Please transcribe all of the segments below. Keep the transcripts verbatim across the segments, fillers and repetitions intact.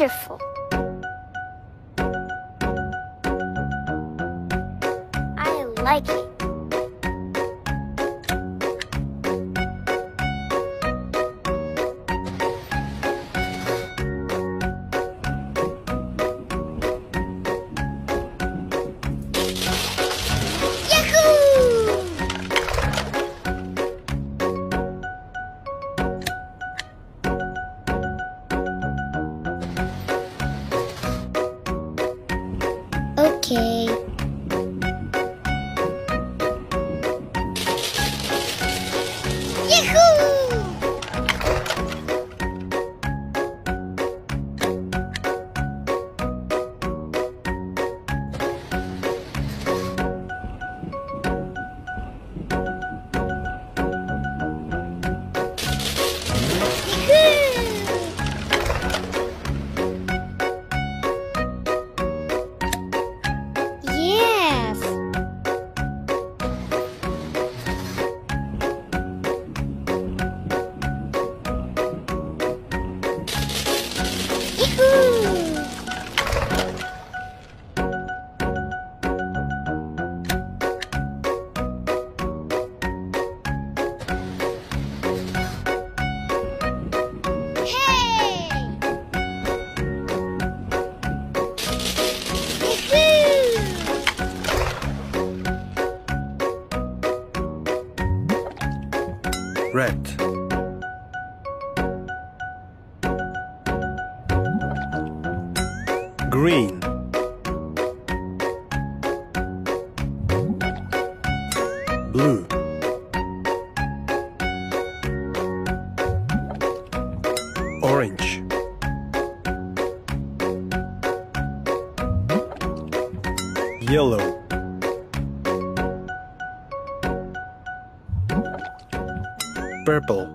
wonderful. I like it. Okay. Yahoo! Red, green, blue, orange, yellow, purple,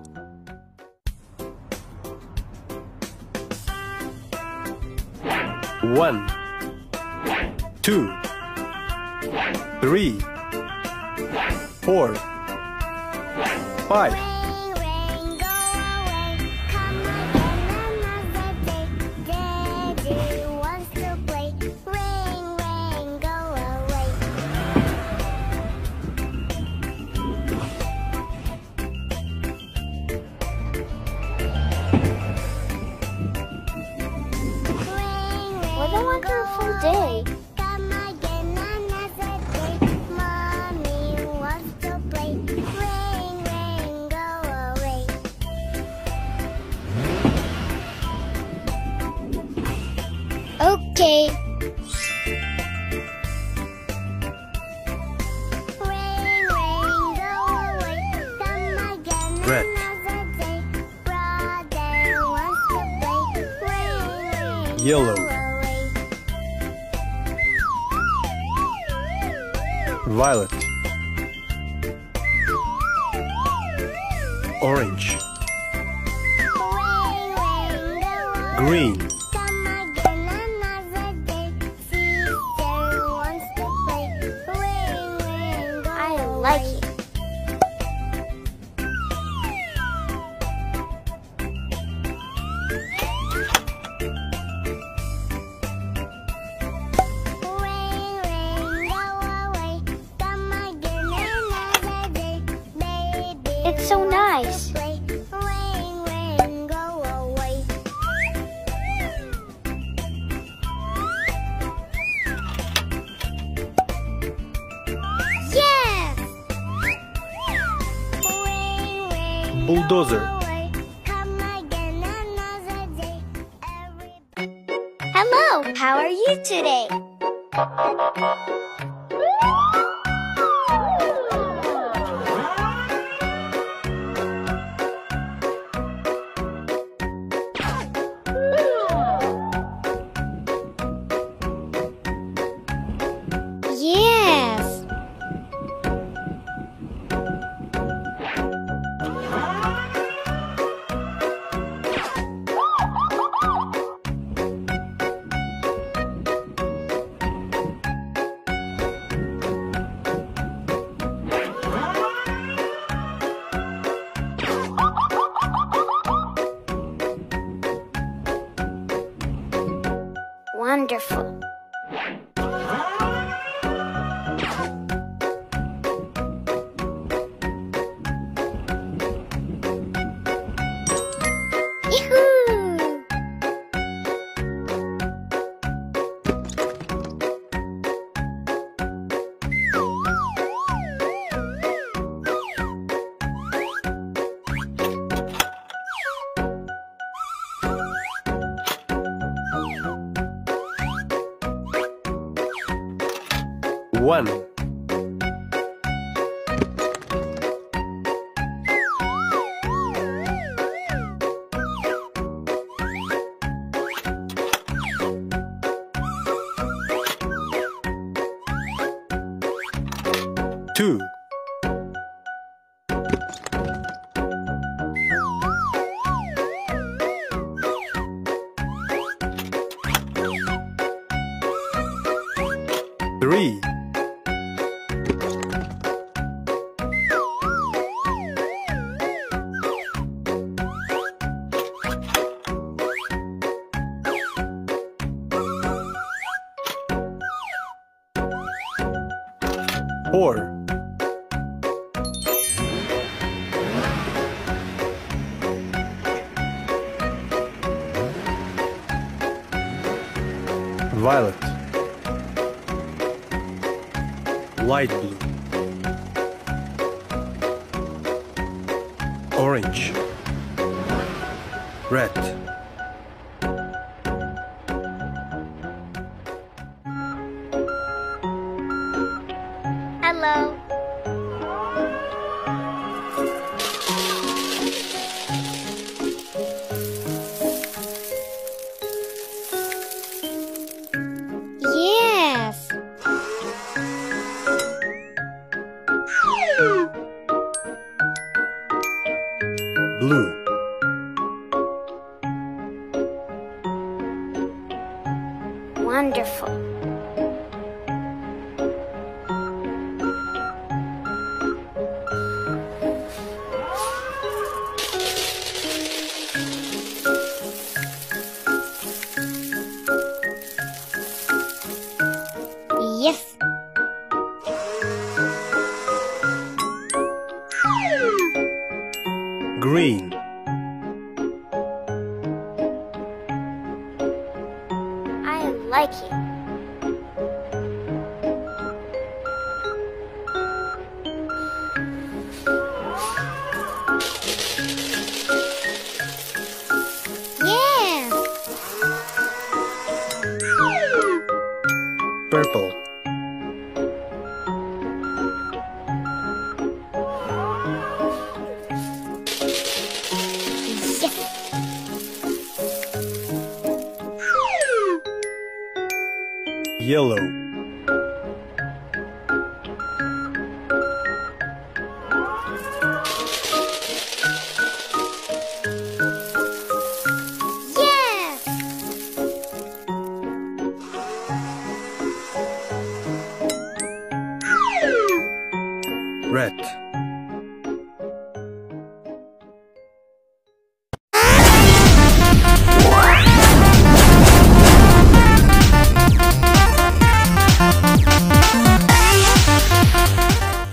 one, two, three, four, five, What a wonderful day. Come again another day. Mommy wants to play. Rain, rain, go away. Okay. Rain, rain, go away. Come again Red, another day. Brother wants to play. Rain, rain, yellow, go away. violet, orange, Rain, rain, go away. green, Come again another day. Sister wants to play. Rain, rain, go I away. like it. Rain, rain, go away. Come again another day. Baby It's so wants nice. to play. Rain, rain, go away. Yes! Rain, rain, bulldozer, go away. Come again another day. Every Hello, how are you today? Yes! Wonderful. Yahoo! One. Two. Three. Four. Violet. Light blue. Orange. Red. Hello. Yes. Blue. Wonderful. Yes. Green. I like it. Yes. Purple. Yellow. Yes. Red.